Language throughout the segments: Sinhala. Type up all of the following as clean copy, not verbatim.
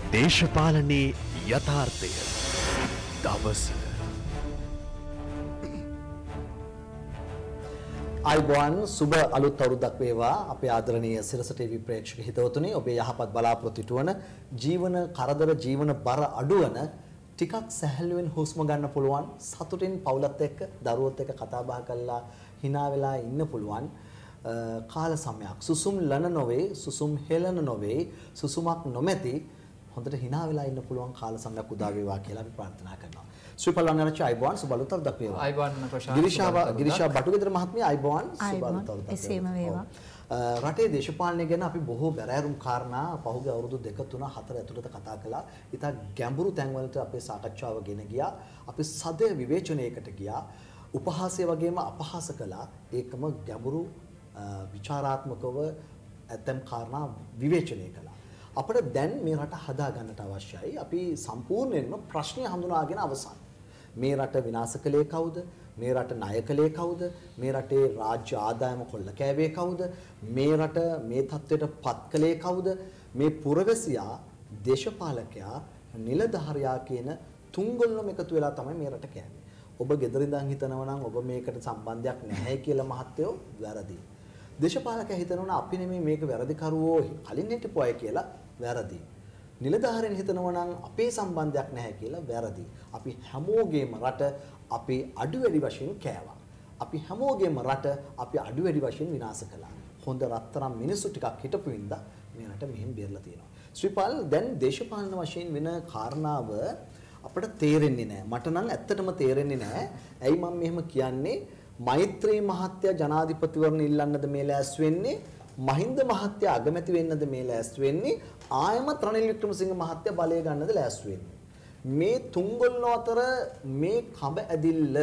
දේශපාලනයේ යථාර්ථය දවස අයිබෝන් සුබ අලුත් අවුරුද්දක් වේවා අපේ ආදරණීය සිරස ටීවී ප්‍රේක්ෂක හිතවතුනි ඔබේ යහපත් බලාපොරොත්තු වන ජීවන කරදර ජීවන බර අඩුවන ටිකක් සැහැල්ලුවෙන් හුස්ම ගන්න පුළුවන් සතුටින් පවුලත් එක්ක දරුවොත් එක්ක කතා බහ කරලා hina වෙලා ඉන්න පුළුවන් කාල සමයක් සුසුම් ලන නොවේ සුසුම් හෙලන නොවේ සුසුමක් නොමැති හොඳට hina වෙලා ඉන්න පුළුවන් කාල සමයක් උදා වේවා කියලා අපි ප්‍රාර්ථනා කරනවා. ශ්‍රීපල් වන්නරච්චි අයිබෝන් සුබ අලුත් අවුරුද්දක් වේවා. අයිබෝන් ප්‍රශාන්ත ගිරිෂා බටුගෙදර මහත්මිය අයිබෝන් සුබ අලුත් අවුරුද්දක් එසේම වේවා. රටේ දේශපාලනය ගැන අපි බොහෝ බැරෑරුම් කාරණා පහුගිය අවුරුදු 2 3 4 ඇතුළත කතා කළා. ඉතා ගැඹුරු තැන්වලට අපේ සාකච්ඡාව ගෙන ගියා. අපි සදය විවේචනයකට ගියා. උපහාසය වගේම අපහාස කළා. ඒකම ගැඹුරු විචාරාත්මකව ඇතම් කාරණා විවේචනය කළා. අපිට දැන් මේ රට හදා ගන්නට අවශ්‍යයි. අපි සම්පූර්ණයෙන්ම ප්‍රශ්නය හඳුනාගෙන අවසන්. මේ රට විනාශ කළේ කවුද? මේ රට ණය කළේ කවුද? මේ රටේ රාජ්‍ය ආදායම කොල්ල කෑවේ කවුද? මේ රට මේ තත්ත්වයට පත් කළේ කවුද? මේ පුරවැසියා, දේශපාලකයා, නිලධාරියා කියන තුන්ගොල්ලම එකතු වෙලා තමයි මේ රට කෑවේ. ඔබ ගෙදර ඉඳන් හිතනවා නම් ඔබ මේකට සම්බන්ධයක් නැහැ කියලා මහත්තයෝ වැරදි. දේශපාලකයා හිතනවා නම් අපි නෙමෙයි මේක වැරදිකරුවෝ කලින් හිටපු අය කියලා වැරදි. නිලධාරීන් හිතනවා නම් අපේ සම්බන්ධයක් නැහැ කියලා වැරදි. අපි හැමෝගේම රට අපි අඩු වැඩි වශයෙන් කෑවා. අපි හැමෝගේම රට අපි අඩු වැඩි වශයෙන් විනාශ කළා. හොඳ රත්තරන් මිනිස්සු ටිකක් හිටපු ඉඳලා මේ රට මෙහෙම බේරලා තියෙනවා. ශ්‍රීපාල් දැන් දේශපාලන වශයෙන් වෙන කාරණාව අපිට තේරෙන්නේ නැහැ. මට නම් ඇත්තටම තේරෙන්නේ නැහැ. ඇයි මම මෙහෙම කියන්නේ? මෛත්‍රී මහත්තයා ජනාධිපතිවරණ ඉල්ලන්නද මේ ලෑස් වෙන්නේ? මහින්ද මහත්තයා අගමැති වෙන්නද මේ ලෑස් වෙන්නේ? ආයමත් රනිල් වික්‍රමසිංහ මහත්තයා බලය ගන්නද ලෑස් වෙන්නේ? මේ තුන්ගොල්ලෝ අතර මේ කඹ ඇදිල්ල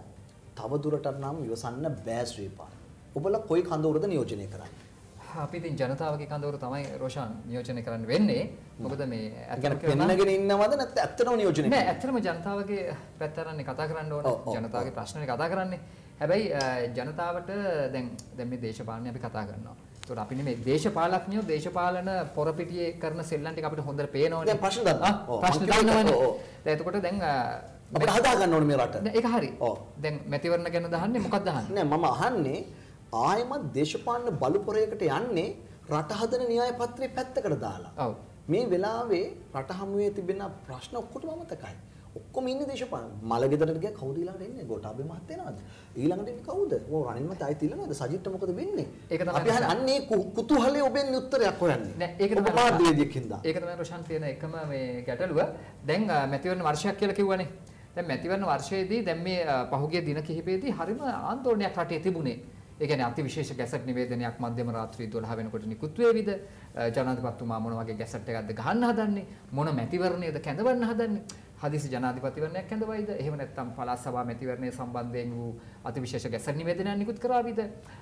තව දුරටත් නම් ඉවසන්න බෑ ශ්‍රීපාල්. ඔබලා කොයි කඳවුරද නියෝජනය කරන්නේ? අපි ඉතින් ජනතාවගේ කඳවුර තමයි රෝෂාන් නියෝජනය කරන්න වෙන්නේ. මොකද මේ ඇත්තටම පෙන්නගෙන ඉන්නවද නැත්නම් ඇත්තටම නියෝජනය කරන්නේ? නෑ ඇත්තටම ජනතාවගේ පැත්තරන්නේ කතා කරන්න ඕන. ජනතාවගේ ප්‍රශ්නනේ කතා කරන්නේ. හැබැයි ජනතාවට දැන් මේ දේශපාලනේ අපි කතා කරනවා. ඒකට අපි නෙමෙයි දේශපාලඥයෝ දේශපාලන පොරපිටියේ කරන සෙල්ලම් ටික අපිට හොඳට පේනවනේ. දැන් ප්‍රශ්න ගන්න. ප්‍රශ්න ගන්නවනේ. දැන් එතකොට දැන් අපිට හදා ගන්න ඕනේ මේ රට. ඒක හරි. දැන් මැතිවරණ ගැන දහන්නේ මොකක්ද අහන්නේ? නෑ මම අහන්නේ ආයමත් දේශපාලන බලපොරයකට යන්නේ රට හදන න්‍යාය පත්‍රයේ පැත්තකට දාලා. ඔව්. මේ වෙලාවේ රට හමුවේ තිබෙන ප්‍රශ්න ඔක්කොටම අමතකයි. ඔක්කොම ඉන්නේ දේශපාලන. මලගෙදරට ගියා කවුද ඊළඟට එන්නේ? ගෝඨාභය මහත්තයා එනවද? ඊළඟට එන්නේ කවුද? ඕ රනිල් මහත්තයා ආයෙත් ඉල්ලනවද? සජිත්ට මොකද වෙන්නේ? ඒක තමයි අපි අන්නේ කුතුහලයේ ඔබෙන් උත්තරයක් හොයන්නේ. නෑ ඒක තමයි මාධ්‍යවේදියෙක්ින්ද. ඒක තමයි රොෂාන් තියෙන එකම මේ ගැටලුව. දැන් මැතිවරණ වර්ෂයක් කියලා කිව්වනේ. දැන් මැතිවරණ වර්ෂයේදී දැන් මේ පහුගිය දින කිහිපෙදී හරිම ආందోලනයක් රටේ තිබුණේ. ඒ කියන්නේ අතිවිශේෂ ගැසට් නිවේදනයක් මධ්‍යම රාත්‍රී 12 වෙනකොට නිකුත් වේවිද? ජනාධිපතිතුමා මොන වගේ ගැසට් එකක්ද ගහන්න හදන්නේ? මොන මැතිවරණයද කැඳවන්න හදන්නේ? හදිසි ජනාධිපතිවරණයක් කැඳවයිද? එහෙම නැත්නම් පළාත් සභා මැතිවරණය සම්බන්ධයෙන් වූ අතිවිශේෂ ගැසට් නිවේදනයක් නිකුත් කරාවිද?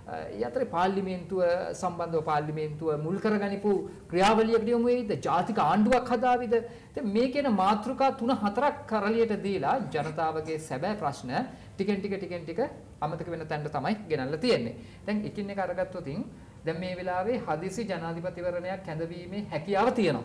ඒ අතරේ පාර්ලිමේන්තුව සම්බන්ධව පාර්ලිමේන්තුව මුල් කරගනිපු ක්‍රියාවලියකට යොමු වෙයිද? ජාතික ආණ්ඩුවක් හදාවිද? දැන් මේ කියන මාතෘකා 3-4ක් කරලියට දීලා ජනතාවගේ සැබෑ ප්‍රශ්න ටිකෙන් ටික අමතක වෙන තැනට තමයි ගෙනල්ලා තියෙන්නේ. දැන් එකින් එක අරගත්තොත් දැන් මේ වෙලාවේ හදිසි ජනාධිපතිවරණයක් කැඳවීමේ හැකියාව තියෙනවා.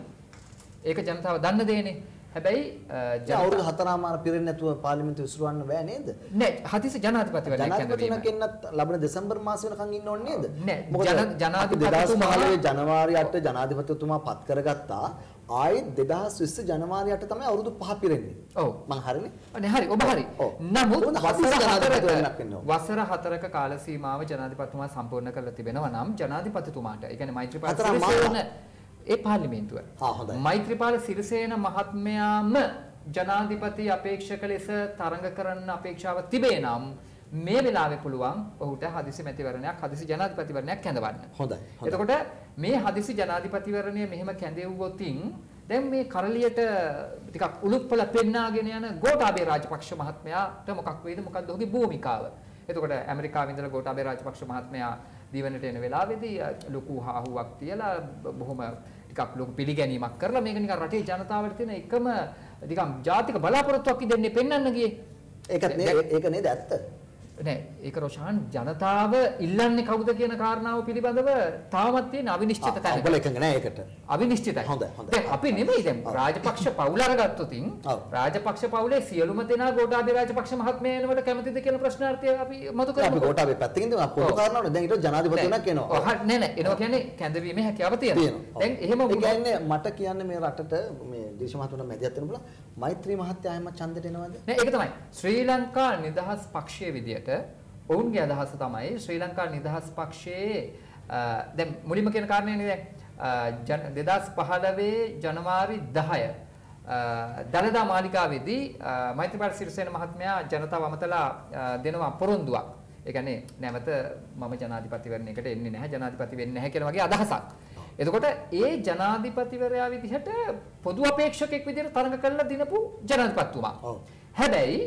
ඒක ජනතාව දන්න දෙන්නේ. හැබැයි අවුරුදු 4මාර පිරෙන්නේ නැතුව පාර්ලිමේන්තුව විසිරවන්න බෑ නේද? නෑ හදිසි ජනාධිපතිවරණයක් කැඳවීම. ජනාධිපතිතුමා ලබන දෙසැම්බර් මාසෙ වෙනකන් ඉන්න ඕනේ නේද? නෑ ජනාධිපතිතුමා 2015 ජනවාරි 8 ජනාධිපතිතුමා පත් කරගත්තා. ආයෙත් 2020 ජනවාරි 8 තමයි අවුරුදු 5 පිරෙන්නේ. ඔව් මං හරිනේ. අනේ හරි ඔබ හරි. නමුත් වසර 4ක කාල සීමාව ජනාධිපතිතුමා සම්පූර්ණ කරලා තිබෙනවා නම් ජනාධිපතිතුමාට ඒ කියන්නේ මෛත්‍රීපාල සිරිසේන ඒ පාර්ලිමේන්තුව. මෛත්‍රීපාල සිරිසේන මහත්මයාම ජනාධිපති අපේක්ෂක ලෙස තරඟ කරන්න අපේක්ෂාව තිබේ නම් මේ වෙලාවේ පුළුවන් ඔහුට හදිසි මැතිවරණයක් හදිසි ජනාධිපතිවරණයක් කැඳවන්න. හොඳයි. එතකොට මේ හදිසි ජනාධිපතිවරණය මෙහෙම කැඳෙව්වොතින් දැන් මේ කරලියට ටිකක් උලුප්පල පෙන්නාගෙන යන ගෝඨාභය රාජපක්ෂ මහත්මයාට මොකක් වෙයිද? මොකක්ද ඔහුගේ භූමිකාව? එතකොට ඇමරිකාවේ ඉඳලා ගෝඨාභය රාජපක්ෂ මහත්මයා දීවනට එන වෙලාවේදී ලොකු හාහුවක් තියලා බොහොම ටිකක් ලොකු පිළිගැනීමක් කරලා මේක නිකන් රටේ ජනතාවට තියෙන එකම නිකන් ජාතික බලාපොරොත්තුවක් ඉදෙන්නේ පෙන්වන්න ගියේ. ඒක නේද ඇත්ත. නෑ ඒක රොෂාන් ජනතාව ඉල්ලන්නේ කවුද කියන කාරණාව පිළිබඳව තාමත් තියෙන අවිනිශ්චිත තැනක. ඔබල එකඟ නෑ ඒකට. අවිනිශ්චිතයි. හොඳයි හොඳයි. දැන් අපි නෙමෙයි දැන් රාජපක්ෂ පවුල අරගත්තොතින් රාජපක්ෂ පවුලේ සියලුම දෙනා ගෝඨාභය රාජපක්ෂ මහත්මයා එනවට කැමතිද කියන ප්‍රශ්නාර්ථය අපි මතු කරමු. අපි ගෝඨාභය පැත්තකින් දෙමු. පොදු කාරණාවනේ දැන් ඊට ජනාධිපති වෙනක් එනවා. නෑ නෑ එනවා කියන්නේ කැඳවීමේ හැකියාව තියෙනවා. දැන් එහෙම ඒ කියන්නේ මට කියන්නේ මේ රටට මේ දේශ මහත්මයාට මැදිහත් වෙන්න පුළුවන්. මෛත්‍රී මහත්තයා ආයෙම ඡන්දෙට එනවද? නෑ ඒක තමයි. ශ්‍රී ලංකා නිදහස් පක්ෂයේ විදියට ඔවුන්ගේ අදහස තමයි ශ්‍රී ලංකා නිදහස් පක්ෂයේ දැන් මුලින්ම කියන කාරණේනේ දැන් 2015 ජනවාරි 10 දළදා මාලිගාවේදී මෛත්‍රීපාල සිරිසේන මහත්මයා ජනතාව අමතලා දෙනවා පොරොන්දුවක්. ඒ කියන්නේ නැවත මම ජනාධිපතිවරණයකට එන්නේ නැහැ ජනාධිපති වෙන්නේ නැහැ කියන වගේ අදහසක්. එතකොට ඒ ජනාධිපතිවරයා විදිහට පොදු අපේක්ෂකෙක් විදිහට තරඟ කළා දිනපු ජනාධිපතිතුමා. හැබැයි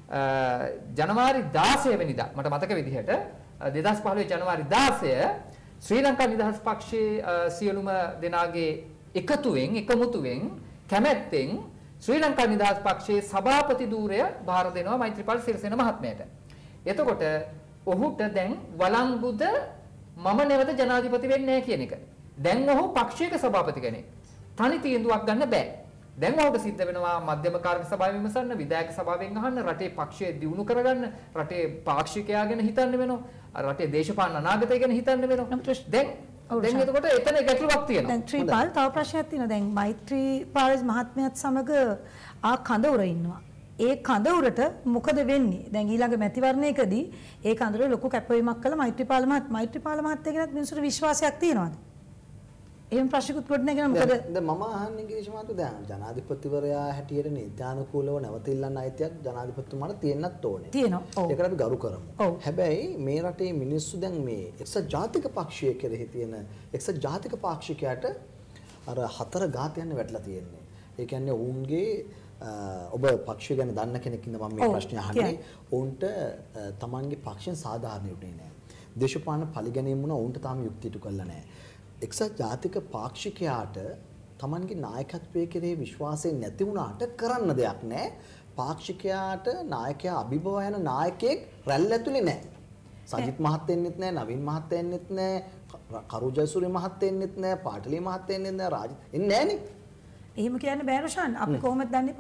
ජනවාරි 16 වෙනිදා මට මතක විදිහට 2015 ජනවාරි 16 ශ්‍රී ලංකා නිදහස් පක්ෂයේ සියලුම දෙනාගේ එකමුතුවෙන් කැමැත්තෙන් ශ්‍රී ලංකා නිදහස් පක්ෂයේ සභාපති ධූරය බාර දෙනවා මෛත්‍රීපාල සිරිසේන මහත්මයාට. එතකොට ඔහුට දැන් වළංගුද මම නැවත ජනාධිපති වෙන්නේ නැහැ කියන එක. දැන් ඔහු පක්ෂයක සභාපති කෙනෙක්. තනි තීන්දුවක් ගන්න බෑ. දැන් ඔහුට සිද්ධ වෙනවා මධ්‍යම කාර්ය සභාවෙන් විමසන්න, විධායක සභාවෙන් අහන්න, රටේ පක්ෂය දියුණු කරගන්න, රටේ පාක්ෂිකයා ගැන හිතන්න වෙනවා, රටේ දේශපාලන අනාගතය ගැන හිතන්න වෙනවා. දැන් එතකොට එතන ගැටලුවක් තියෙනවා. දැන් ත්‍රිපාල් තව ප්‍රශ්නයක් තියෙනවා. දැන් මෛත්‍රීපාල මහත්මයාත් සමග කඳවුර ඉන්නවා. ඒ කඳවුරට මොකද වෙන්නේ? දැන් ඊළඟ මැතිවරණයකදී ඒ කඳවුර ලොකු කැපවීමක් කළා මෛත්‍රීපාල මහත්මයා ගැන මිනිස්සුන්ට විශ්වාසයක් තියෙනවද? එහෙම ප්‍රශ්නකුත් ගොඩනගෙන මොකද දැන් මම අහන්නේ ගිරිෂ් මහත්තයා දැන් ජනාධිපතිවරයා හැටියට නීත්‍යානුකූලව නැවත ඉල්ලන්න අයිතියක් ජනාධිපතිතුමාට තියෙන්නත් ඕනේ. තියෙනවා. ඔව්. ඒකට අපි ගරු කරමු. හැබැයි මේ රටේ මිනිස්සු දැන් මේ එක්සත් ජාතික පක්ෂය කෙරෙහි තියෙන එක්සත් ජාතික පාක්ෂිකයාට අර හතර ගාතයන් වැටලා තියෙන්නේ. ඒ කියන්නේ ඔවුන්ගේ ඔබ පක්ෂය ගැන දන්න කෙනෙක් ඉඳ මම මේ ප්‍රශ්නේ අහන්නේ. ඔවුන්ට තමන්ගේ පක්ෂෙන් සාධාරණ යුනේ නැහැ. දේශපාලන පරිගැනීම් වුණා ඔවුන්ට තාම යුක්තියට කළා නැහැ. එක්සත් ජාතික පාක්ෂිකයාට තමන්ගේ නායකත්වයේ කෙරෙහි විශ්වාසය නැති වුණාට කරන්න දෙයක් නැහැ. පාක්ෂිකයාට නායකයා අභිභව යන නායකයෙක් රැල්ල ඇතුලේ නැහැ. සජිත් මහත්තයා එන්නෙත් නැහැ, නවීන් මහත්තයා එන්නෙත් නැහැ, කරු ජයසූරිය මහත්තයා එන්නෙත් නැහැ, පාටලී මහත්තයා එන්නෙත් නැහැ, රාජ් එන්නේ නැහනේ. එහෙම කියන්න බෑ රොෂාන්. අපි කොහොමද දන්නේ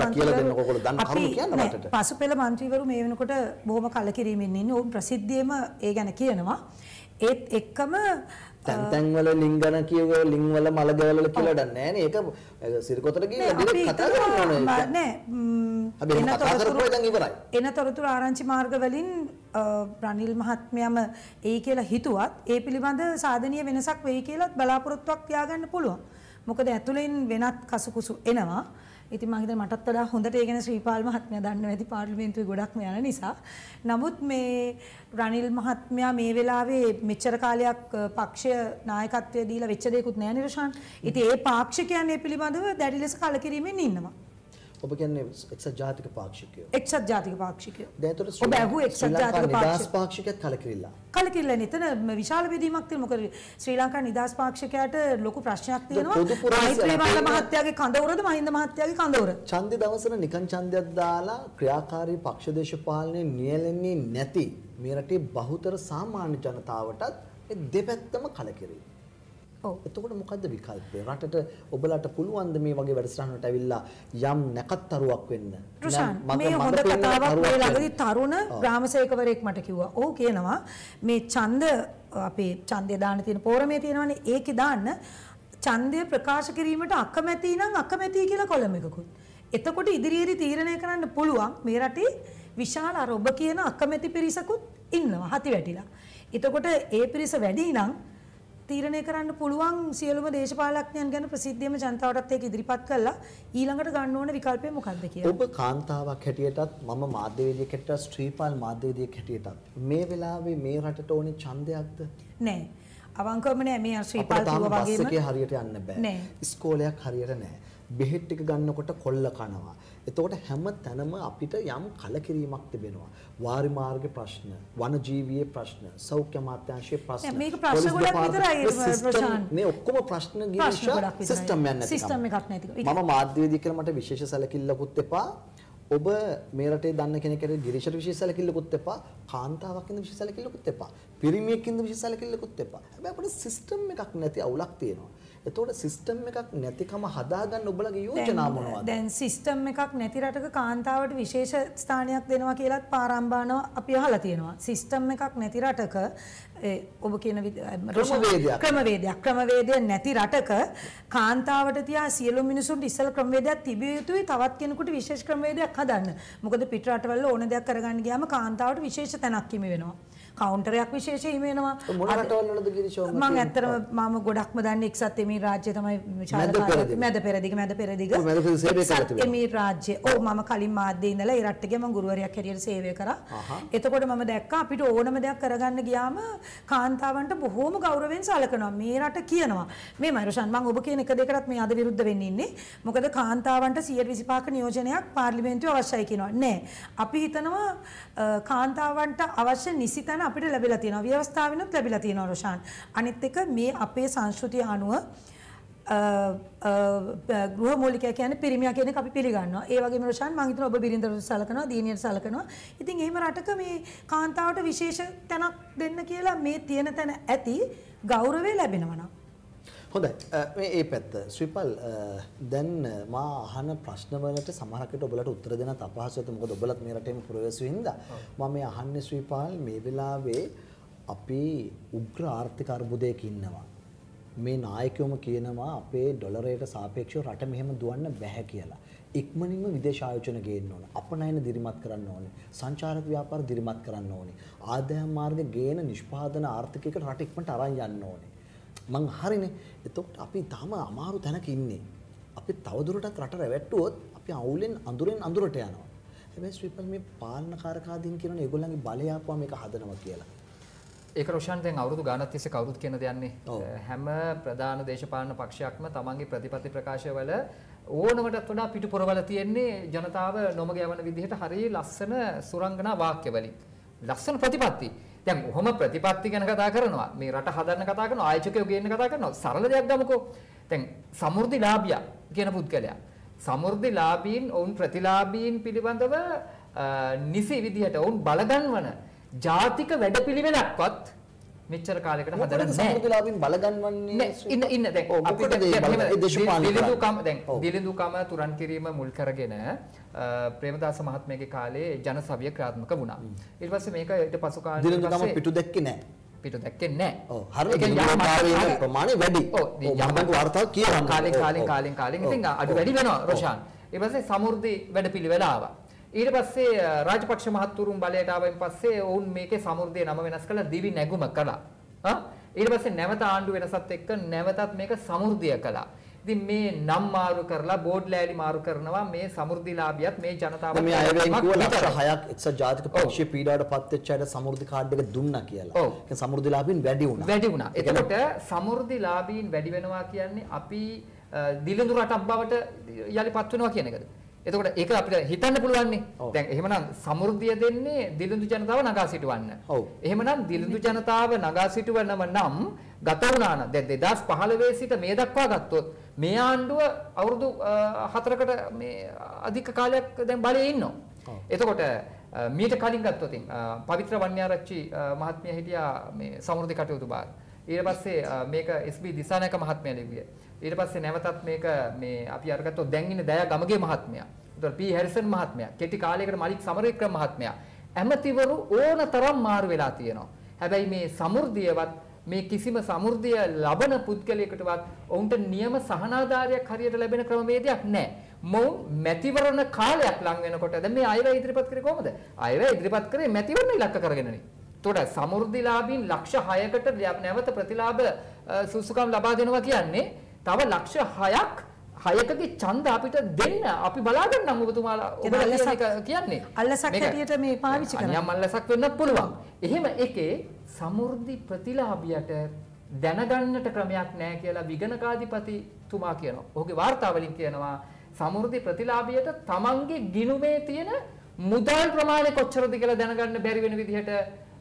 පසුපෙළ මන්ත්‍රීවරු මේ වෙනකොට බොහොම කලකිරීමෙන් ඉන්නේ. ඔවුන් ප්‍රසිද්ධියේම ඒ ගැන කියනවා. ඒත් එක්කම තැන් වල ලිංගන කියව ලිං වල මල ගැවල කියලා දන්නේ නැහැ නේ. ඒක සිරිකොතට ගිහින් ඩිරෙක්ට් කතා කරන්න ඕනේ. නෑ. අපි කතා කරපුවා දැන් ඉවරයි. එන තොරතුරු ආරංචි මාර්ග වලින් රනිල් මහත්මයාම එයි කියලා හිතුවත් ඒ පිළිබඳ සාධනීය වෙනසක් වෙයි කියලාත් බලාපොරොත්තුවක් තියාගන්න පුළුවන්. මොකද ඇතුළෙන් වෙනත් කසුකුසු එනවා. ඉතින් මම හිතන්නේ මටත් වඩා හොඳට ඒ ගැන ශ්‍රීපාල් මහත්මයා දන්නවා ඇති පාර්ලිමේන්තුවේ ගොඩක්ම යන නිසා. නමුත් මේ රනිල් මහත්මයා මේ වෙලාවේ මෙච්චර කාලයක් පක්ෂය නායකත්වය දීලා වෙච්ච දෙයක්වත් නෑ නේ රෂාන්. ඉතින් ඒ පාක්ෂිකයන් මේ පිළිබඳව දැඩි ලෙස කලකිරීමෙන් ඉන්නවා. ඔබ කියන්නේ එක්සත් ජාතික පාක්ෂිකයෝ. එක්සත් ජාතික පාක්ෂිකයෝ. දැන් ඔබ අහුව එක්සත් ජාතික පාක්ෂිකයත් කලකිරිලා. කලකිරිලා නිතර විශාල බෙදීමක් තියෙනවා. මොකද ශ්‍රී ලංකා නිදහස් පාක්ෂිකයාට ලොකු ප්‍රශ්නයක් තියෙනවා. මෛත්‍රීපාල මහත්තයාගේ කඳවුරද මහින්ද මහත්තයාගේ කඳවුර? ඡන්දේ දවසට නිකන් ඡන්දයක් දාලා ක්‍රියාකාරී පක්ෂ දේශපාලනේ නියැලෙන්නේ නැති මේ රටේ බහුතර සාමාන්‍ය ජනතාවටත් මේ දෙපැත්තම කලකිරේ. එතකොට මොකද්ද විකල්පය? රටට ඔබලාට පුළුවන්ද මේ වගේ වැඩසටහනකට ඇවිල්ලා යම් නැකත්තරුවක් වෙන්න? මේ හොඳ කතාවක් මේ ළඟදී තරුණ ග්‍රාමසේවකවරයෙක් මට කිව්වා. ඔහු කියනවා මේ ඡන්ද අපේ ඡන්දය දාන්න තියෙන පෝරමේ තියෙනවනේ ඒකේ දාන්න ඡන්දය ප්‍රකාශ කිරීමට අකමැති නම් අකමැති කියලා කොලම් එකකුත්. එතකොට ඉදිරියේදී තීරණය කරන්න පුළුවන් මේ රටේ විශාල අර ඔබ කියන අකමැති පිරිසකුත් ඉන්නවා හති වැටිලා. එතකොට ඒ පිරිස වැඩි නම් තීරණය කරන්න පුළුවන් සියලුම දේශපාලඥයන් ගැන ප්‍රසිද්ධියම ජනතාවටත් ඒක ඉදිරිපත් කළා ඊළඟට ගන්න ඕන විකල්පය මොකක්ද කියලා. ඔබ කාන්තාවක් හැටියටත් මම මාධ්‍යවේදියෙක් හැටියට ශ්‍රීපාල් මාධ්‍යවේදියෙක් හැටියටත් මේ වෙලාවේ මේ රටට ඕනේ ඡන්දයක්ද? නෑ. අවංකවම නෑ මේ ශ්‍රීපාල් කිව්වා වගේම. බස් එකේ හරියට යන්න බෑ. ඉස්කෝලයක් හරියට නෑ. බෙහෙත් ටික ගන්නකොට කොල්ල කනවා. එතකොට හැම තැනම අපිට යම් කලකිරීමක් තිබෙනවා. වාරි මාර්ගයේ ප්‍රශ්න, වනජීවීයේ ප්‍රශ්න, සෞඛ්‍ය අමාත්‍යාංශයේ ප්‍රශ්න. මේක ප්‍රශ්න ගොඩක් විතරයි ප්‍රශාන්ත්. මේ ඔක්කොම ප්‍රශ්න ගිහින් සිස්ටම් එකක් නැති. මම මාධ්‍යවේදී කියලා මට විශේෂ සැලකිල්ලකුත් එපා. ඔබ මේ රටේ දන්න කෙනෙක්ට ගිරිශර විශේෂ සැලකිල්ලකුත් එපා, කාන්තාවක් ඉන්න විශේෂ සැලකිල්ලකුත් එපා, පිරිමියෙක් ඉන්න විශේෂ සැලකිල්ලකුත් එපා. හැබැයි අපිට සිස්ටම් එකක් නැති අවුලක් තියෙනවා. එතකොට සිස්ටම් එකක් නැතිකම හදාගන්න ඔබලගේ යෝජනා මොනවද? දැන් සිස්ටම් එකක් නැති රටක කාන්තාවට විශේෂ ස්ථානයක් දෙනවා කියලාත් පාරම්භානවා අපි අහලා තියෙනවා. සිස්ටම් එකක් නැති රටක ඔබ කියන ක්‍රමවේදයක් නැති රටක කාන්තාවට තියා සියලු මිනිසුන්ට ඉස්සල ක්‍රමවේදයක් තිබිය යුතුයි තවත් කෙනෙකුට විශේෂ ක්‍රමවේදයක් හදන්න. මොකද පිට රටවල ඕන දෙයක් කරගන්න ගියාම කාන්තාවට විශේෂ තැනක් හිමි වෙනවා. කවුන්ටරයක් විශේෂ හිමි වෙනවා. මොන රටවල වලද ගිරිෂෝ? මම ඇත්තටම මම ගොඩක්ම දන්නේ එක්සත් එමීර් රාජ්‍ය තමයි මැද පෙරදිග එක්සත් එමීර් රාජ්‍ය. ඔව් මම කලින් මාධ්‍යයේ ඉඳලා ඒ රටට ගියා මම ගුරුවරියක් හැටියට සේවය කරා. එතකොට මම දැක්කා අපිට ඕනම දෙයක් කරගන්න ගියාම කාන්තාවන්ට බොහෝම ගෞරවයෙන් සලකනවා. මේ රට කියනවා මේමයි රොෂාන් මම ඔබ කියන එක දෙකටත් මේ අද විරුද්ධ වෙන්න ඉන්නේ. මොකද කාන්තාවන්ට 125ක නියෝජනයක් පාර්ලිමේන්තුවේ අවශ්‍යයි කියනවා. නෑ. අපි හිතනවා කාන්තාවන්ට අවශ්‍ය නිසි තැන අපිට ලැබිලා තියෙනවා. ව්‍යවස්ථාවෙනුත් ලැබිලා තියෙනවා රොෂාන්. අනිත් එක මේ අපේ සංස්කෘතිය අනුව ගෘහ මූලිකය කියන්නේ පිරිමියා කියන එක අපි පිළිගන්නවා. ඒ වගේම රොෂාන් මම හිතනවා ඔබ බිරිඳට සලකනවා, දියණියට සලකනවා. ඉතින් එහෙම රටක මේ කාන්තාවට විශේෂ තැනක් දෙන්න කියලා මේ තියෙන තැන ඇති ගෞරවය ලැබෙනවා නම්. හොඳයි. මේ ඒ පැත්ත ශ්‍රීපල් දැන් මා අහන ප්‍රශ්න වලට සමහරකට ඔබලට උත්තර දෙන්න අපහසුයි. මොකද ඔබලත් මේ රටේම ප්‍රවේශ වෙනින්දා. මම මේ අහන්නේ ශ්‍රීපල් මේ වෙලාවේ අපි උග්‍ර ආර්ථික අර්බුදයක ඉන්නවා. මේ නායකයෝම කියනවා අපේ ඩොලරයට සාපේක්ෂව රට මෙහෙම දුවන්න බැහැ කියලා. ඉක්මනින්ම විදේශ ආයෝජන ගේන්න ඕන. අපනයන දිරිමත් කරන්න ඕනේ. සංචාරක ව්‍යාපාර දිරිමත් කරන්න ඕනේ. ආදායම් මාර්ග ගේන නිෂ්පාදන ආර්ථිකයකට රට ඉක්මනට අරන් යන්න ඕනේ. මං හරිනේ. එතකොට අපි තාම අමාරු තැනක ඉන්නේ. අපි තවදුරටත් රට රැවට්ටුවොත් අපි අවුලෙන් අඳුරෙන් අඳුරට යනවා. හැබැයි ශ්‍රීපල් මේ පාලනකාරකාදීන් කියනනේ ඒගොල්ලන්ගේ බලය ආපුවා මේක හදනවා කියලා. ඒක රොෂාන් දැන් අවුරුදු ගානක් තිස්සේ කවුරුත් කියන දෙයන්නේ හැම ප්‍රධාන දේශපාලන පක්ෂයක්ම තමන්ගේ ප්‍රතිපත්ති ප්‍රකාශවල ඕනමටත් වඩා පිටුපොරවල තියෙන්නේ ජනතාව නොමග යවන විදිහට හරිය ලස්සන සුරංගනා වාක්‍ය වලින්. ලස්සන ප්‍රතිපත්ති. දැන් ඔහොම ප්‍රතිපත්ති ගැන කතා කරනවා. මේ රට හදන්න කතා කරනවා. ආයෝජකයෝ ගේන්න කතා කරනවා. සරල දෙයක් ගමුකෝ. දැන් සමෘද්ධිලාභියා කියන පුද්ගලයා. සමෘද්ධිලාභීන් ඔවුන් ප්‍රතිලාභීන් පිළිබඳව නිසි විදිහට ඔවුන් බලගන්වන ජාතික වැඩපිළිවෙලක්වත් මෙච්චර කාලයකට හදලා නැහැ. සමෘද්ධිලාභීන් බලගන්වන්නේ ඉන්න දැන් අපි දිලිඳුකම තුරන් කිරීම මුල් කරගෙන ප්‍රේමදාස මහත්මයාගේ කාලේ ජනසවිය ක්‍රියාත්මක වුණා. ඊට පස්සේ මේක ඊට පසු කාලෙක දිලිඳුකම පිටු දැක්කේ නැහැ. පිටු දැක්කේ නැහැ. ඔව් හරියට දිලිඳුකාවේ ප්‍රමාණය වැඩි. ඔව් යම්බන්ක වාර්තාව කියනවා. කාලෙන් ඉතින් අඩු වැඩි වෙනවා රොෂාන්. ඊට පස්සේ සමෘද්ධි වැඩපිළිවෙල ආවා. ඊට පස්සේ රාජපක්ෂ මහත්තුරුන් බලයට ආවෙන් පස්සේ ඔවුන් මේකේ සමෘද්ධිය නම වෙනස් කළා දිවි නැගුම කළා. ඊට පස්සේ නැවත ආණ්ඩු වෙනසත් එක්ක නැවතත් මේක සමෘද්ධිය කළා. ඉතින් මේ නම් මාරු කරලා බෝඩ් ලෑලි මාරු කරනවා මේ සමෘද්ධිලාභියත් මේ ජනතාවට මේ අයවෙන් කිව්වා ලක්ෂ 6ක් එක්සත් ජාතික පක්ෂයේ පීඩාවට පත් වෙච්ච අයට සමෘද්ධි කාඩ් එක දුන්නා කියලා. ඒ සමෘද්ධිලාභීන් වැඩි වුණා. එතකොට සමෘද්ධිලාභීන් වැඩි වෙනවා කියන්නේ අපි දිලිඳු රටක් බවට යලිපත් වෙනවා කියන එකද? එතකොට ඒක අපිට හිතන්න පුළුවන් නේ. දැන් එහෙමනම් සමෘද්ධිය දෙන්නේ දිලිඳු ජනතාව නගා සිටවන්න. එහෙමනම් දිලිඳු ජනතාව නගා සිටවන්නම නම් ගත වුණා නම් දැන් 2015 සිට මේ දක්වා ගත්තොත් මේ ආණ්ඩුව අවුරුදු 4කට මේ අධික කාලයක් දැන් බලයේ ඉන්නවා. එතකොට මීට කලින් ගත්තොත් පවිත්‍ර වන්‍යාරච්චි මහත්මිය හිටියා මේ සමෘද්ධි කටයුතු බාර. ඊට පස්සේ මේක SB දිසානායක මහත්මයා ලිව්වේ. ඊට පස්සේ නැවතත් මේක මේ අපි අරගත්තොත් දැන් ඉන්නේ දයා ගමගේ මහත්මයා. උතර පී හැරිසන් මහත්මයා. කෙටි කාලයකට මලික් සමරවික්‍රම මහත්මයා. ඇමතිවරු ඕනතරම් මාරු වෙලා තියෙනවා. හැබැයි මේ සමෘද්ධියවත් මේ කිසිම සමෘද්ධිය ලබන පුද්ගලයෙකුටවත් ඔවුන්ට නියම සහනාධාරයක් හරියට ලැබෙන ක්‍රමවේදයක් නැහැ. මොවුන් මැතිවරණ කාලයක් ලඟ වෙනකොට දැන් මේ අයවැය ඉදිරිපත් කරේ කොහමද? අයවැය ඉදිරිපත් කරේ මැතිවරණ ඉලක්ක කරගෙනනේ. එතකොට සමෘද්ධිලාභීන් ලක්ෂ 6කට නැවත ප්‍රතිලාභ සුසුකම් ලබා දෙනවා කියන්නේ තව ලක්ෂ 6කගේ ඡන්ද අපිට දෙන්න අපි බලාගන්නම් ඔබතුමාලා ඔබලා කියන්නේ අල්ලසක් හැටියට මේ පාවිච්චි කරනවා. අනියම් අල්ලසක් වෙන්නත් පුළුවන්. එහෙම එකේ සමෘද්ධි ප්‍රතිලාභියට දැනගන්නට ක්‍රමයක් නැහැ කියලා විගණකාධිපතිතුමා කියනවා. ඔහුගේ වාර්තාවලින් කියනවා සමෘද්ධි ප්‍රතිලාභියට තමන්ගේ ගිණුමේ තියෙන මුදල් ප්‍රමාණය කොච්චරද කියලා දැනගන්න බැරි වෙන විදිහට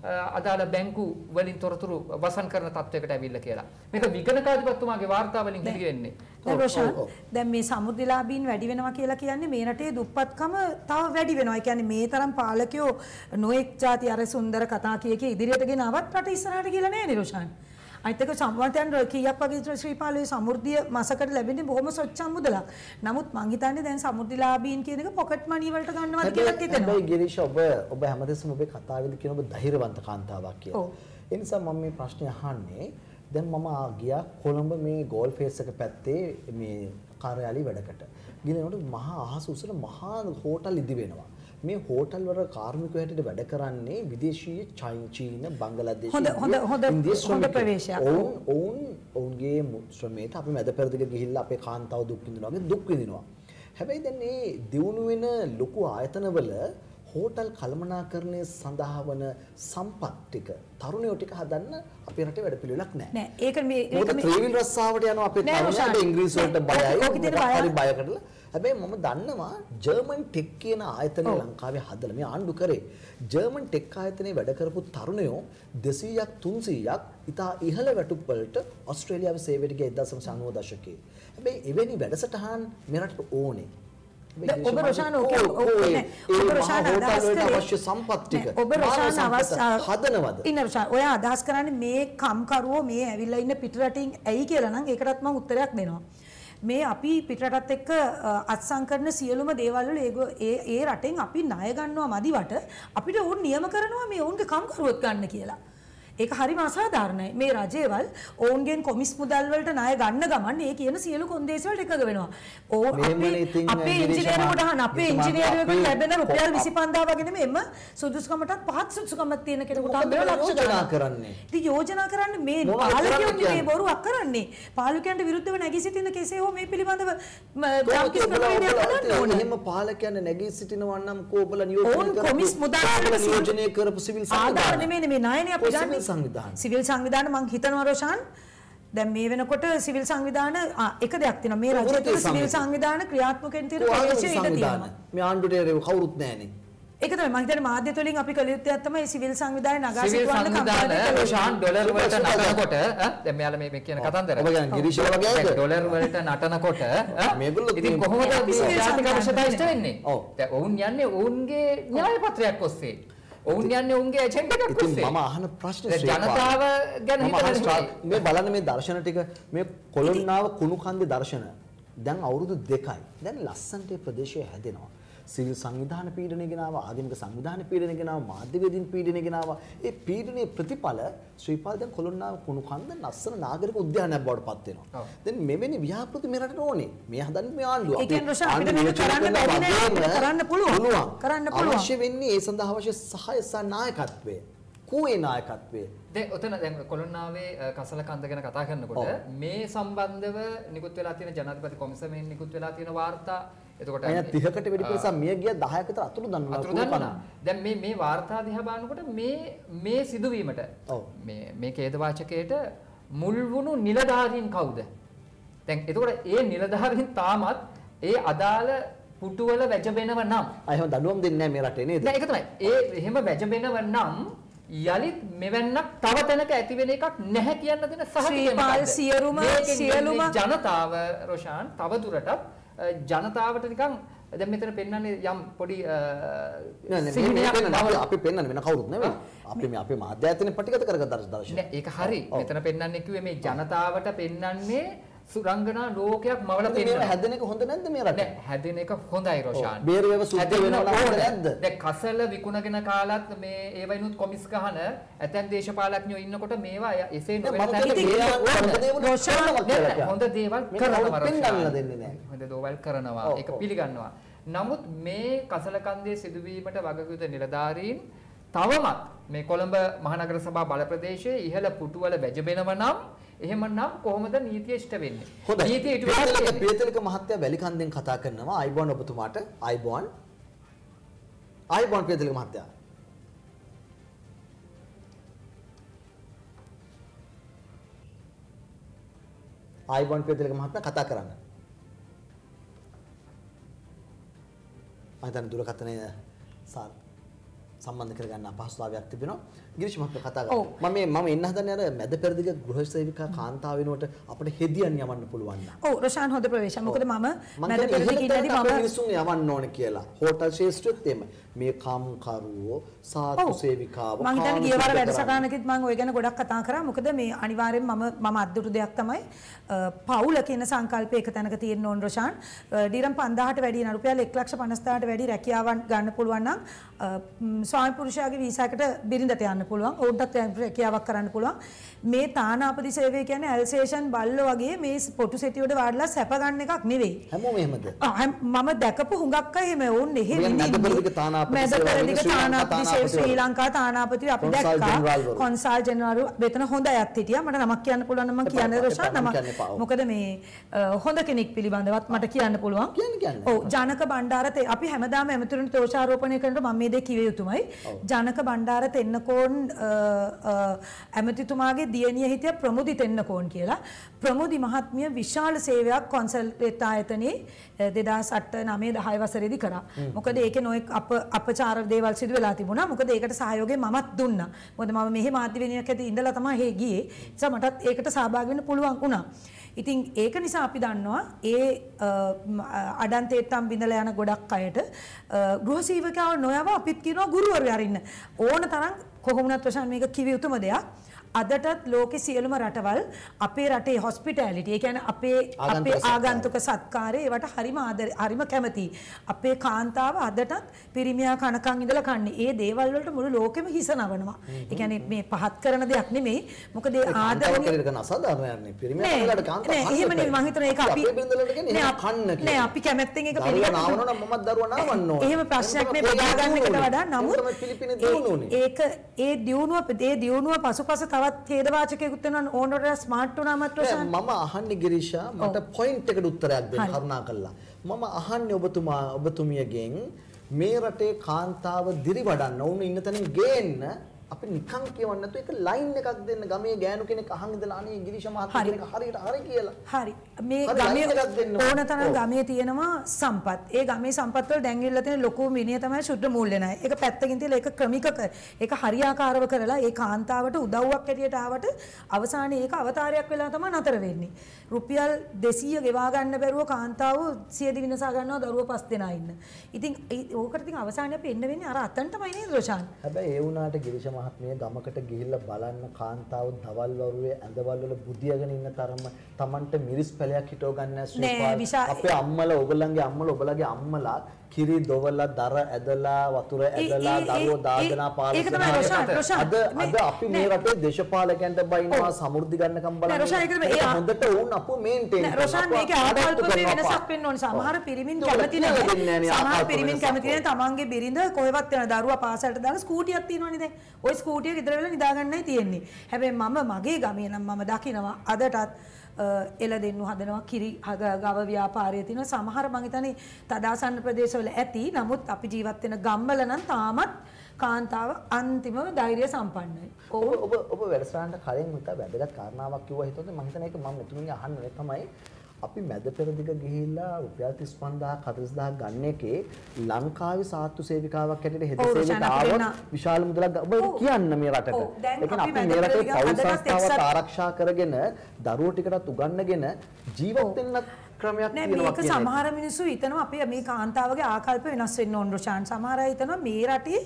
අදාළ බැංකු වලින් තොරතුරු වසන් කරන තත්වයකට ඇවිල්ලා කියලා. මේක විගණකාධිපතිතුමාගේ වාර්තා වලින් හෙළි වෙන්නේ. දැන් රෝෂන් දැන් මේ සමෘද්ධිලාභීන් වැඩි වෙනවා කියලා කියන්නේ මේ රටේ දුප්පත්කම තව වැඩි වෙනවා. ඒ කියන්නේ මේ තරම් පාලකයෝ නොඑක් ಜಾති අර සුන්දර කතා කිය ඉදිරියට ගෙන ආවත් රට ඉස්සරහට කියලා නෑ නේ රෝෂන්. අනිත් එක සම්වර්ධන කීයක් වගේ ශ්‍රීපාලයේ සමෘද්ධිය මාසකට ලැබෙන්නේ බොහොම සොච්චම් මුදලක්. නමුත් මං හිතන්නේ දැන් සමෘද්ධිලාභීන් කියන එක පොකට් මනි වලට ගන්නවද කියලා හිතෙනවා. හැබැයි ගිරීෂ් ඔබ හැමදෙස්සම ඔබේ කතාවේදී කියන ඔබ ධෛර්යවන්ත කාන්තාවක් කියලා. ඒ නිසා මම මේ ප්‍රශ්නේ අහන්නේ දැන් මම ගියා කොළඹ මේ ගෝල් ෆේස් එක පැත්තේ මේ කාර්යාලී වැඩකට. ගිනනකොට මහා අහස උසට මහා හෝටල් ඉදි වෙනවා. මේ හෝටල් වල කාර්මිකයෝ හැටියට වැඩ කරන්නේ විදේශීය චීන බංගලාදේශ හොඳ ප්‍රවේශයක්. ඔවුන්ගේ ශ්‍රමයට අපි මැද පෙරදිග ගිහිල්ලා අපේ කාන්තාව දුක් විඳිනවා වගේ දුක් විඳිනවා. හැබැයි දැන් මේ දියුණු වෙන ලොකු ආයතනවල හෝටල් කළමනාකරණය සඳහා වන සම්පත් ටික තරුණයෝ ටික හදන්න අපේ රටේ වැඩ පිළිවෙලක් නැහැ. නෑ ඒක මේ ත්‍රිවිල් රස්සාවට යනවා අපේ තරුණයෝ ඉංග්‍රීසි වලට බයයි. හරි බය කරලා. හැබැයි මම දන්නවා ජර්මන් ටෙක් කියන ආයතනය ලංකාවේ හදලා මේ ආණ්ඩු කරේ. ජර්මන් ටෙක් ආයතනයේ වැඩ කරපු තරුණයෝ 200ක් 300ක් ඉතා ඉහළ වැටුප් වලට ඕස්ට්‍රේලියාවේ සේවයට ගිය 1990 දශකයේ. හැබැයි එවැනි වැඩසටහන් මෙරටට ඕනේ. ඔබ රොෂාන ඔබ රොෂාන අදහස් කරේ අවශ්‍ය සම්පත් ටික ඔබ රොෂාන හදනවද? ඉන්න රොෂාන ඔයා අදහස් කරන්නේ මේ කම්කරුවෝ මේ ඇවිල්ලා ඉන්න පිටරටින් ඇයි කියලා නම් ඒකටත් මම උත්තරයක් දෙනවා. මේ අපි පිටරටත් එක්ක අත්සන් කරන සියලුම දේවල් වල ඒ රටෙන් අපි ණය ගන්නවා මදිවට අපිට උන් නියම කරනවා මේ උන්ගේ කම්කරුවොත් ගන්න කියලා. ඒක හරිම අසාධාරණයි. මේ රජයවල් ඔවුන්ගෙන් කොමිස් මුදල් වලට ණය ගන්න ගමන් ඒ කියන සියලු කොන්දේසි වලට එකග වෙනවා. අපේ ඉංජිනේරුවට අහන අපේ ඉංජිනේරුවෙකුට ලැබෙන රුපියල් 25000 වගේ නෙමෙයි එම සුදුසුකමටත් පහත් සුදුසුකමක් තියෙන කෙනෙකුට හම්බෙලා ලක්ෂ යෝජනා කරන්නේ. ඉතින් යෝජනා කරන්නේ මේ පාලකයෝ මේ බොරුවක් කරන්නේ. පාලකයන්ට විරුද්ධව නැගී සිටින කෙසේ හෝ මේ පිළිබඳව ජාතික ක්‍රමවේදයක් කරන්න ඕනේ. එහෙම පාලකයන් නැගී සිටිනවා නම් කෝබල නියෝජනය කරපු සිවිල් ආධාර නෙමෙයි මේ ණයනේ අපි ගන්න. සිවිල් සංවිධාන මං හිතනවා රෝෂාන් දැන් මේ වෙනකොට සිවිල් සංවිධාන එක දෙයක් තියෙනවා මේ රජය තුළ සිවිල් සංවිධාන ක්‍රියාත්මක වෙන තියෙන ප්‍රවේශය ඉඳ තියෙනවා මේ ආණ්ඩුවේ කවුරුත් නැහැනේ ඒක තමයි මම හිතන්නේ මාධ්‍ය තුලින් අපි කළ යුත්තේ තමයි සිවිල් සංවිධානය නගා සිටවන්න කම්පැනි රොෂාන් ඩොලර් වලට නටනකොට දැන් මෙයාලා මේ කියන කතන්දර ඔබ කියන්නේ ගිරිෂ වගේද ඩොලර් වලට නටනකොට මේගොල්ලෝ ඉතින් කොහොමද මේ ජාතික අවශ්‍යතා ඉෂ්ට වෙන්නේ දැන් ඔවුන් යන්නේ ඔවුන්ගේ න්‍යාය පත්‍රයක් ඔස්සේ ඔවුන් යන්නේ ඔවුන්ගේ ඇජෙන්ඩා එකක් ඔස්සේ. මම අහන ප්‍රශ්නේ ජනතාව ගැන හිතලා මේ බලන්න මේ දර්ශන ටික මේ කොළොන්නාව කුණු කන්දේ දර්ශන දැන් අවුරුදු 2යි. දැන් ලස්සන්ට ප්‍රදේශය හැදෙනවා. සිවිල් සංවිධාන පීඩනය ගෙනාවා, ආගමික සංවිධාන පීඩනය ගෙනාවා, මාධ්‍යවේදීන් පීඩනය ගෙනාවා. ඒ පීඩනයේ ප්‍රතිඵල ශ්‍රීපාල දැන් කොළොන්නාව කුණු කන්ද ලස්සන නාගරික උද්‍යානයක් බවට පත් වෙනවා. දැන් මෙවැනි ව්‍යාපෘති මේ රටට ඕනේ. මේ හදන්නේ මේ ආණ්ඩුව. ඒ කියන්නේ රොෂා අපිට මේක කරන්න පුළුවන්. කරන්න පුළුවන්. අවශ්‍ය වෙන්නේ ඒ සඳහා අවශ්‍ය සහාය සහ නායකත්වය. කෝයේ නායකත්වය. දැන් ඔතන දැන් කොළොන්නාවේ කසල කන්ද ගැන කතා කරනකොට මේ සම්බන්ධව නිකුත් වෙලා තියෙන ජනාධිපති කොමිසමෙන් නිකුත් වෙලා තියෙන වාර්තා එතකොට අය 30කට වැඩි පිරිසක් මිය ගියා 10ක විතර අතුරු දන්නවා. දැන් මේ වාර්තා දිහා බලනකොට මේ සිදුවීමට මේ ඛේද වාචකයේට මුල් වුණු නිලධාරීන් කවුද? දැන් එතකොට ඒ නිලධාරීන් තාමත් ඒ අදාළ පුටුවල වැජබෙනව නම් එහෙම දඬුවම් දෙන්නේ නැහැ මේ රටේ නේද? නෑ ඒක තමයි. එහෙම වැජබෙනව නම් යලිත් මෙවන්නක් තව තැනක ඇති වෙන එකක් නැහැ කියන්න දෙන සහතිකයක් සියලුම ජනතාව රොෂාන් තව දුරටත් ජනතාවට නිකන් දැන් මෙතන පෙන්වන්නේ යම් පොඩි අපි පෙන්වන්නේ වෙන කවුරුත් නෙවෙයි. අපි මේ අපේ මාධ්‍ය ආයතනේ ප්‍රතිගත කරගත් දර්ශනය. නෑ ඒක හරි. මෙතන පෙන්වන්නේ කිව්වේ මේ ජනතාවට පෙන්වන්නේ සුරංගනා ලෝකයක් මවල පෙන්වනවා. හැදෙන එක හොඳ නැද්ද මේ රටේ? නෑ හැදෙන එක හොඳයි රොෂාන්. බේරුවව සුද්ධ වෙනවා නැද්ද? දැන් කසල විකුණගෙන කාලත් මේ ඒවයිනුත් කොමිස් ගහන ඇතැම් දේශපාලඥයෝ ඉන්නකොට මේවා එසේ නොවෙන හොඳ දේවල් කරනවා හොඳ දේවල් කරනවා ඒක පිළිගන්නවා. නමුත් මේ කසල කන්දේ සිදුවීමට වගකියුත නිලධාරීන් තවමත් මේ කොළඹ මහනගර සභා බල ප්‍රදේශයේ ඉහළ පුටුවල වැජබෙනව නම් එහෙමනම් කොහොමද නීතිය ඉෂ්ට වෙන්නේ? නීතිය ඊට පස්සේ පියතලක මහත්තයා වැලිකන්දෙන් කතා කරනවා අයිබෝන් ඔබතුමාට අයිබෝන් පියතලක මහත්තයා අයිබෝන් පියතලක මහත්තයා කතා කරන්න. මම හිතන්නේ දුරකථනය සම්බන්ධ කරගන්න අපහසුතාවයක් තිබෙනවා. ගිරිෂ් මහත්මයා කතා කරා. මම එන්න හදන්නේ අර මැද පෙරදිග ගෘහ සේවිකා කාන්තාව වෙනුවට අපිට හෙදියන් යවන්න පුළුවන් නම්. ඔව් රොෂාන් හොඳ ප්‍රවේශය. මොකද මම මැද පෙරදිග ඉන්නදී මම මිනිසුන් යවන්න ඕන කියලා. හෝටල් ශාස්ත්‍රෙත් එම මේ කාම්කරුවෝ සාතු සේවිකාව මම හිතන්නේ ගිය වර වැඩසටහනකෙත් මම ඔය ගැන ගොඩක් කතා කරා. මොකද මේ අනිවාර්යෙන් මම අද්දුටු දෙයක් තමයි පවුල කියන සංකල්පය එක තැනක තියෙන්න ඕන රොෂාන්. ඩිරම් 5000ට වැඩි න රුපියල් 1,50,000ට වැඩි රැකියාවන් ගන්න පුළුවන් නම් ස්වාමි පුරුෂයාගේ වීසා එකට බිරිඳට යන්න පුළුවන්. ඔවුන්ටත් රැකියාවක් කරන්න පුළුවන්. මේ තානාපති සේවය කියන්නේ ඇල්සේෂන් බල්ලෝ වගේ මේ පොටු සෙටියට වාඩිලා සැප ගන්න එකක් නෙවෙයි. හැමෝම එහෙමද? මම දැකපු හුඟක් අය එහෙම ඕන් එහෙ මැදපෙරදිග තානාපති සේවය ශ්‍රී ලංකා තානාපති අපි දැක්කා. කොන්සල් ජෙනරල් වෙතන හොඳ අයත් හිටියා. මට නමක් කියන්න පුළුවන් නම් මම කියන්නේ රොෂාන් නමක්. මොකද මේ හොඳ කෙනෙක් පිළිබඳවත් මට කියන්න පුළුවන්. ඔව් ජනක බණ්ඩාර අපි හැමදාම ඇමතුරුන්ට දෝෂාරෝපණය කරනකොට මම මේ දේ කිව යුතුමයි. ජනක බණ්ඩාර තෙන්නකෝන් ඇමතිතුමාගේ දියණිය හිටිය ප්‍රමුදි තෙන්නකෝන් කියලා. ප්‍රමුදි මහත්මිය විශාල සේවයක් කොන්සල්ටේට් ආයතනයේ 2008 9 10 වසරේදී කරා. මොකද ඒකේ නොඑක් අපචාර දේවල් සිදු වෙලා තිබුණා. මොකද ඒකට සහයෝගය මමත් දුන්නා. මොකද මම මෙහි මාධ්‍යවිනියක් ඇති ඉඳලා තමයි හේ ගියේ. ඒ නිසා මටත් ඒකට සහභාගී වෙන්න පුළුවන් වුණා. ඉතින් ඒක නිසා අපි දන්නවා ඒ අඩන්තේට්ටම් බිඳලා යන ගොඩක් අයට ගෘහ සේවකයව නොයව අපිත් කියනවා ගුරුවරු යරින්න ඕන තරම් කොහොමුණත් ප්‍රශාන් මේක කිව යුතුම දෙයක්. අදටත් ලෝකේ සියලුම රටවල් අපේ රටේ හොස්පිටැලිටි ඒ කියන්නේ අපේ ආගන්තුක සත්කාරය ඒවට හරිම කැමතියි. අපේ කාන්තාව අදටත් පිරිමියා කනකන් ඉඳලා කන්නේ. ඒ දේවල් වලට මුළු ලෝකෙම හිස නවනවා. ඒ කියන්නේ මේ පහත් කරන දෙයක් නෙමෙයි. මොකද ඒ ආදරණීය කරන අසාධාරණයක් නේ. පිරිමියා කනකට කාන්තාව නෑ එහෙම නෙමෙයි මම හිතන ඒක අපි බින්දලට කියන්නේ කන්න කියලා. නෑ අපි කැමැත්තෙන් ඒක පිළිගන්න නාවනවා නම් මමත් දරුවා නාවන්න ඕනේ. එහෙම ප්‍රශ්නයක් නේ බෙදා ගන්න එකට වඩා නමුත් ඒක ඒ දියුණුව පසුපස තවත් ඛේදවාචකයකුත් වෙනවා ඕනට ස්මාර්ට් වුණාමත් රොෂාන් මම අහන්නේ ගිරිෂා මට පොයින්ට් එකට උත්තරයක් දෙන්න කරුණාකරලා මම අහන්නේ ඔබතුමියගෙන් මේ රටේ කාන්තාව දිරිවඩන්න ඕන ඉන්න තැනින් ගේන්න අපි නිකන් කියවන්න නැතුව ඒක ලයින් එකක් දෙන්න ගමේ ගෑනු කෙනෙක් අහන් ඉඳලා අනේ ගිරිෂා මහත්මිය කෙනෙක් හරියට හරි කියලා. හරි. මේ ගමේ ඕන තරම් ගමේ තියෙනවා සම්පත්. ඒ ගමේ සම්පත් වල දැන් ඉල්ලලා තියෙන ලොකු මිනිය තමයි ශුද්ධ මූල්‍ය ණය. ඒක පැත්තකින් තියලා ඒක ක්‍රමික ඒක හරියාකාරව කරලා ඒ කාන්තාවට උදව්වක් ඇටියට ආවට අවසානයේ ඒක අවතාරයක් වෙලා තමයි නතර වෙන්නේ. රුපියල් 200 ගෙවා ගන්න බැරුව කාන්තාව සියදි විනාශ ගන්නවා දරුවෝ 5 දෙනා ඉන්න. ඉතින් ඕකට ඉතින් අවසානයේ අපි එන්න වෙන්නේ අර අතන්ටමයි නේද රොෂාන්? හැබැයි ඒ වුණාට ගිරිෂා මහත්මිය ගමකට ගිහිල්ලා බලන්න කාන්තාව දවල් වරුවේ ඇඳවල් වල බුදියාගෙන ඉන්න තරම Tamanට මිරිස් පැලයක් හිටව ගන්න අපේ අම්මලා ඔයගොල්ලන්ගේ අම්මලා ඔබලගේ අම්මලා කිරි දොවලා දර ඇදලා වතුර ඇදලා දරුවෝ දාදනා පාලනය අද අපි මේ රටේ දේශපාලකයන්ට බයිනවා සමෘද්ධි ගන්නකම් බලන්න හොඳට වුන් අපෝ මේන්ටේන් කරනවා රොෂාන් මේකේ ආකල්පයේ වෙනසක් වෙන්න ඕනේ සමහර පිරිමින් කැමති නැහැ සමහර පිරිමින් කැමති නැහැ තමන්ගේ බිරිඳ කොහෙවත් යන දරුවා පාසලට දාලා ස්කූටියක් තියෙනවනේ දැන් ওই ස්කූටිය ගෙදර වෙලා නිදා ගන්නයි තියෙන්නේ හැබැයි මම මගේ ගමේ නම් මම දකිනවා අදටත් එළ දෙන්නු හදනවා කිරි ගව ව්‍යාපාරයේ තියෙන සමහර මං හිතන්නේ තදාසන්න ප්‍රදේශවල ඇති නමුත් අපි ජීවත් වෙන ගම්වල නම් තාමත් කාන්තාව අන්තිමව ධෛර්ය සම්පන්නයි. ඔබ වැඩසටහනට කලින් හිතා වැදගත් කාරණාවක් කිව්වා හිතුවද මං හිතන්නේ ඒක මම මෙතුමින්ගේ අහන්නේ තමයි අපි මැද පෙරදිග ගිහිල්ලා රුපියල් 35000 40000 ගන්න එකේ ලංකාවේ සාත්තු සේවිකාවක් හැටියට හෙද සේවිකාවක් විශාල මුදලක් ඔබ කියන්න මේ රටට. ඒ කියන්නේ අපි මේ රටේ පෞල් සංස්ථාවත් ආරක්ෂා කරගෙන දරුවෝ ටිකටත් උගන්වගෙන ජීවත් වෙන්න ක්‍රමයක් තියෙනවා මේක සමහර මිනිස්සු හිතනවා අපේ මේ කාන්තාවගේ ආකල්ප වෙනස් වෙන්න ඕන රොෂාන් සමහර අය හිතනවා මේ රටේ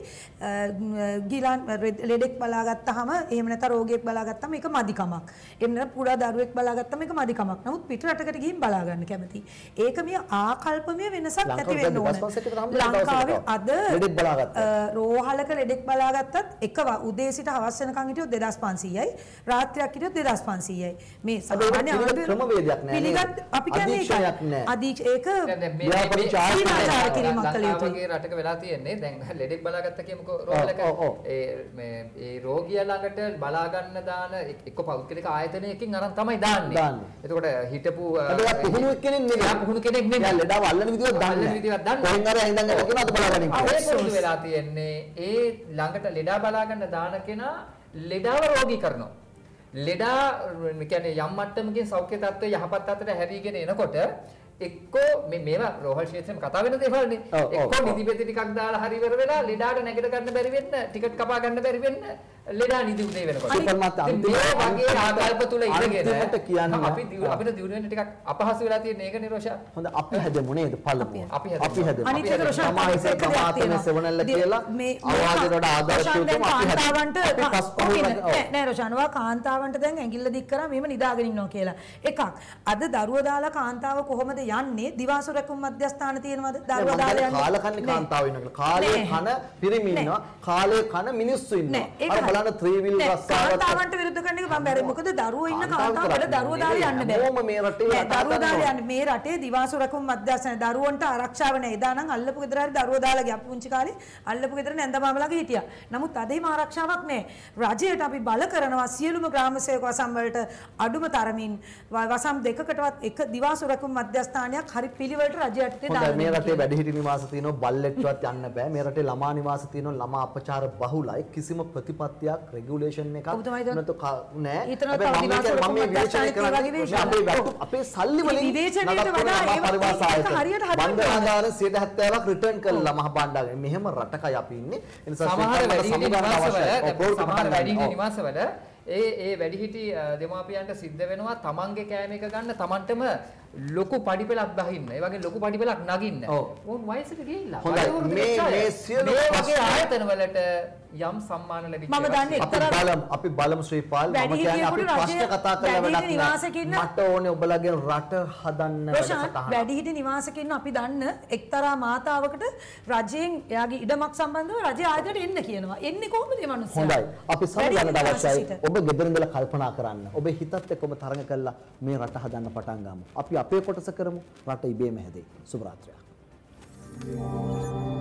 ගිලන් ලෙඩෙක් බලාගත්තාම එහෙම නැත්නම් රෝගියෙක් බලාගත්තාම ඒක මදිකමක්. එහෙම නැත්නම් පුරා දරුවෙක් බලාගත්තාම ඒක මදිකමක්. නමුත් පිට රටකට ගිහින් බලා ගන්න කැමති. ඒක මේ ආකල්පමය වෙනසක් ඇති වෙන්න ඕන. ලංකාවේ අද ලෙඩෙක් බලාගත්තා. රෝහලක ලෙඩෙක් බලාගත්තත් එක උදේ සිට හවස වෙනකන් හිටියොත් 2500යි. රාත්‍රියක් හිටියොත් 2500යි. මේ සාමාන්‍ය ක්‍රමවේදයක් නෑ. පිළිගත් අපි කියන්නේ ඒක ව්‍යාපාර කිරීමක් කළ යුතුයි. රටක වෙලා තියෙන්නේ දැන් ලෙඩෙක් බලාගත්ත කියමුකෝ රෝහලක ඒ රෝගියා ළඟට බලා ගන්න දාන එක්ක පෞද්ගලික ආයතනයකින් අරන් තමයි දාන්නේ. එතකොට හිටපු පුහුණු කෙනෙක් නෙවෙයි. පුහුණු කෙනෙක් නෙවෙයි. ලෙඩව අල්ලන විදිහට දාන්නේ. කොහෙන් හරි හින්දන් එක්කම අත බලා ගන්න. ඒක පුරුදු වෙලා තියෙන්නේ ඒ ළඟට ලෙඩා බලා ගන්න දාන කෙනා ලෙඩාව රෝගී කරනවා. ලෙඩා කියන්නේ යම් මට්ටමකින් සෞඛ්‍ය තත්ත්වය යහපත් තත්ත්වයට හැරීගෙන එනකොට එක්කෝ මේවා රෝහල් ක්ෂේත්‍රෙම කතා වෙන දේවල් නේ එක්කෝ නිදිපෙති ටිකක් දාලා හරි ඉවර වෙලා ලෙඩාට නැගිට ගන්න බැරි වෙන්න ටිකට් කපා ගන්න බැරි වෙන්න ලෙඩා නිදි උදේ වෙනකොට. සුපර්මාර්කට් මේ වගේ ආකල්ප තුල ඉඳගෙන අන්තිමට කියන්නේ අපිට දිනු වෙන ටිකක් අපහසු වෙලා තියෙන එක නේ රෝෂා. හොඳ අපි හැදෙමු නේද පළමුව. අපි හැදෙමු. අනිත් එක රෝෂා සමාජයේ සෙවණල්ල කියලා අවවාදයට ආදර්ශ උතුම් අපි කාන්තාවන්ට නෑ රෝෂානවා කාන්තාවන්ට දැන් ඇඟිල්ල දික් කරා මෙහෙම නිදාගෙන ඉන්නවා කියලා. එකක් අද දරුවෝ දාලා කාන්තාව කොහොමද යන්නේ දිවාසු රැකුම් මධ්‍යස්ථාන තියෙනවද දරුවෝ දාලා යන්නේ කාලකන්ණි කාන්තාව ඉන්නවා කාලේ කන පිරිමි ඉන්නවා කාලේ කන මිනිස්සු ඉන්නවා අර බලන්න ත්‍රිවිල් රස්සාවට කාන්තාවන්ට විරුද්ධ කරන එක මම බැරි මොකද දරුවෝ ඉන්න කාන්තාවල දරුවෝ දාලා යන්න බෑ මොම මේ රටේ දරුවෝ දාලා යන්නේ මේ රටේ දිවාසු රැකුම් මධ්‍යස්ථාන දරුවන්ට ආරක්ෂාව නැහැ එදා නම් අල්ලපු ගෙදර හරි දරුවෝ දාලා ගියා පුංචි කාලේ අල්ලපු ගෙදර නැන්දමාමලාගේ හිටියා නමුත් අද එහෙම ආරක්ෂාවක් නැහැ රජයට අපි බල කරනවා සියලුම ග්‍රාම සේවක වසම් වලට අඩුම තරමින් වසම් දෙකකටවත් එක දිවාසු රැකුම් මධ්‍යස්ථානයක් හරි පිළිවෙලට රජයට දාන්න මේ රටේ වැඩිහිටි නිවාස තියෙනවා බල්ලෙක්වත් යන්න බෑ මේ රටේ ළමා නිවාස තියෙනවා ළමා අපචාර බහුලයි කිසිම ප්‍රතිපත්තියක් රෙගියුලේෂන් එකක් නැතු නෑ අපේ සල්ලි වලින් විවේචනයට වඩා ඒක හරියට බණ්ඩාගාර 70%ක් රිටර්න් කළා මහ බණ්ඩාගාර මෙහෙම රටකයි අපි ඉන්නේ ඒ නිසා සමහර වැඩිහිටි නිවාසවල ඒ වැඩිහිටි දෙමාපියන්ට සිද්ධ වෙනවා තමන්ගේ කෑම එක ගන්න තමන්ටම ලොකු පඩිපෙලක් බහින්න. ඒ වගේ ලොකු පඩිපෙලක් නගින්න. ඕන් වයසට ගිහිල්ලා. මේ සියලු වගේ ආයතන වලට යම් සම්මාන ලැබිච්ච මම දන්නේ අපි බලමු ශ්‍රීපාල් මම කියන්නේ අපි ප්‍රශ්න කතා කරලා වැඩක් නෑ. මට ඕනේ ඔබලගේ රට හදන්න වැඩසටහන. වැඩිහිටි නිවාසක ඉන්න අපි දන්න එක්තරා මාතාවකට රජයෙන් එයාගේ ඉඩමක් සම්බන්ධව රජය ආයතනයට එන්න කියනවා. එන්නේ කොහොමද මේ මිනිස්සු? හොඳයි. අපි සමගන්න අවශ්‍යයි. ඔබ ගෙදර ඉඳලා කල්පනා කරන්න. ඔබේ හිතත් එක්කම තරඟ කළා මේ රට හදන්න පටන් ගමු. අපි අපේ කොටස කරමු. රට ඉබේම හැදේ. සුබ රාත්‍රියක්.